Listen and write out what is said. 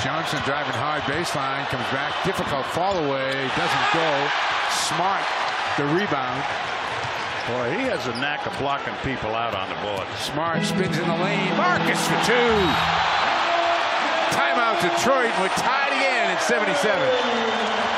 Johnson driving hard baseline, comes back, difficult fall away, doesn't go. Smart, the rebound. Boy, he has a knack of blocking people out on the board. Smart spins in the lane. Marcus for two. Timeout Detroit. We're tied again at 77.